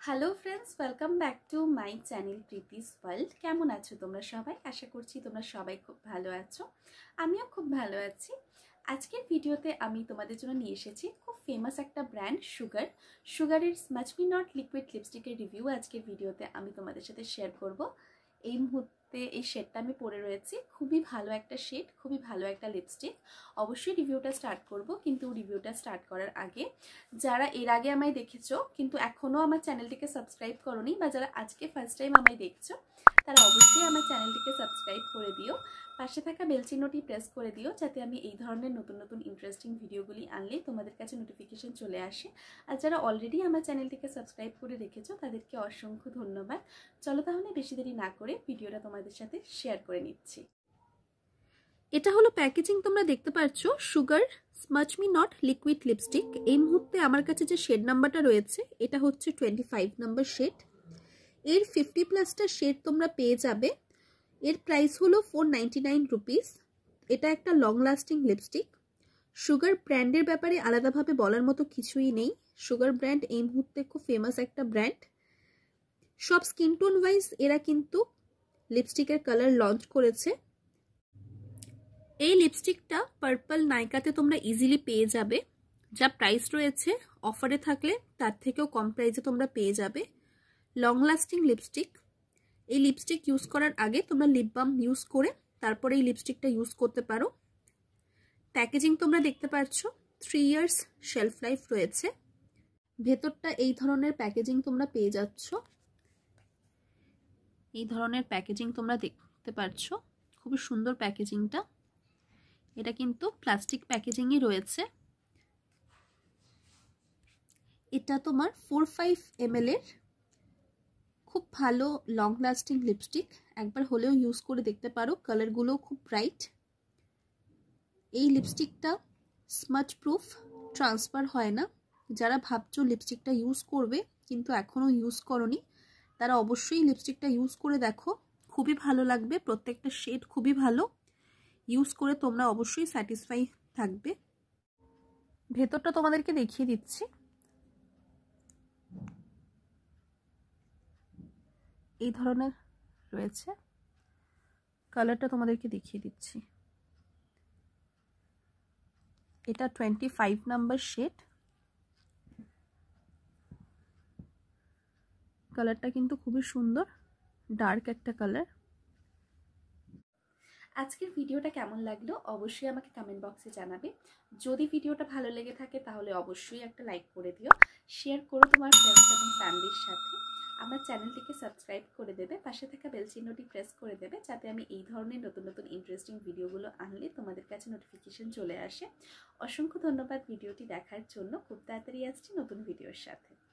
Hello friends, welcome back to my channel Preeti's world. কেমন আছো তোমরা সবাই? আশা করছি তোমরা সবাই খুব ভালো আছো। আমিও খুব ভালো আছি। আজকের ভিডিওতে আমি তোমাদের জন্য নিয়ে এসেছি খুব ফেমাস একটা ব্র্যান্ড সুগারের স্মাচ মি নট লিকুইড লিপস্টিকের রিভিউ আজকের ভিডিওতে আমি তোমাদের সাথে শেয়ার করব। এই মুহূর্তে এই শেডটা আমি পরে রয়েছি, খুবই ভালো একটা শেড, খুবই ভালো একটা লিপস্টিক। অবশ্যই রিভিউটা স্টার্ট করব, কিন্তু রিভিউটা স্টার্ট করার আগে যারা এর আগে আমায় দেখেছো কিন্তু এখনও আমার চ্যানেলটিকে সাবস্ক্রাইব করোনি, বা যারা আজকে ফার্স্ট টাইম আমায় দেখছো, তারা অবশ্যই আমার চ্যানেলটিকে সাবস্ক্রাইব করে দিও। পাশে থাকা বেল চিহ্নটি প্রেস করে দিও, যাতে আমি এই ধরনের নতুন নতুন ইন্টারেস্টিং ভিডিওগুলি আনলে তোমাদের কাছে নোটিফিকেশন চলে আসে। আর যারা অলরেডি আমার চ্যানেলটিকে সাবস্ক্রাইব করে রেখেছো তাদেরকে অসংখ্য ধন্যবাদ। চলো তাহলে বেশি দেরি না করে ভিডিওটা তোমাদের সাথে শেয়ার করে নিচ্ছি। এটা হলো প্যাকেজিং, তোমরা দেখতে পাচ্ছ Sugar smudge me not liquid lipstick. এই মুহূর্তে আমার কাছে যে শেড নাম্বারটা রয়েছে এটা হচ্ছে 25 নাম্বার শেড। এর 50+ শেড তোমরা পেয়ে যাবে। এর প্রাইস হলো 499 রুপিস। এটা একটা লং লাস্টিং লিপস্টিক। সুগার ব্র্যান্ডের ব্যাপারে আলাদাভাবে বলার মতো কিছুই নেই। সুগার ব্র্যান্ড এই মুহূর্তে খুব ফেমাস একটা ব্র্যান্ড। সব স্কিন টোন ওয়াইজ এরা কিন্তু লিপস্টিকের কালার লঞ্চ করেছে। এই লিপস্টিকটা পার্পল নাইকাতে তোমরা ইজিলি পেয়ে যাবে। যা প্রাইস রয়েছে অফারে থাকলে তার থেকেও কম প্রাইসে তোমরা পেয়ে যাবে। Long lasting lipstick. এই লিপস্টিক ইউজ করার আগে তোমরা লিপ বাম ইউজ করে তারপরে এই লিপস্টিকটা ইউজ করতে পারো। প্যাকেজিং তোমরা দেখতে পাচ্ছ, 3 ইয়ার্স শেলফ লাইফ রয়েছে। ভেতরটা এই ধরনের প্যাকেজিং তোমরা পেয়ে যাচ্ছ। এই ধরনের প্যাকেজিং তোমরা দেখতে পাচ্ছ, খুবই সুন্দর প্যাকেজিংটা। এটা কিন্তু প্লাস্টিক প্যাকেজিংই রয়েছে। এটা তোমার 4-5 ml এর খুব ভালো লং লাস্টিং লিপস্টিক। একবার হলেও ইউজ করে দেখতে পারো, কালারগুলো খুব ব্রাইট। এই লিপস্টিকটা স্মাচ প্রুফ, ট্রান্সফার হয় না। যারা ভাবছো লিপস্টিকটা ইউজ করবে কিন্তু এখনও ইউজ করনি, তারা অবশ্যই লিপস্টিকটা ইউজ করে দেখো, খুবই ভালো লাগবে। প্রত্যেকটা শেড খুবই ভালো, ইউজ করে তোমরা অবশ্যই স্যাটিসফাই থাকবে। ভেতরটা তোমাদেরকে দেখিয়ে দিচ্ছি। এই ধরনের রয়েছে, কালারটা তোমাদেরকে দেখিয়ে দিচ্ছি। এটা 25 নাম্বার শেড। কালারটা কিন্তু খুবই সুন্দর, ডার্ক একটা কালার। আজকের ভিডিওটা কেমন লাগলো অবশ্যই আমাকে কমেন্ট বক্সে জানাবে। যদি ভিডিওটা ভালো লেগে থাকে তাহলে অবশ্যই একটা লাইক করে দিও, শেয়ার করো তোমার ফ্রেন্ডস এবং ফ্যামিলির সাথে। আমার চ্যানেলটিকে সাবস্ক্রাইব করে দেবে, পাশে থাকা বেল চিহ্নটি প্রেস করে দেবে, যাতে আমি এই ধরনের নতুন নতুন ইন্টারেস্টিং ভিডিওগুলো আনলে তোমাদের কাছে নোটিফিকেশন চলে আসে। অসংখ্য ধন্যবাদ ভিডিওটি দেখার জন্য। খুব তাড়াতাড়ি আসছি নতুন ভিডিওর সাথে।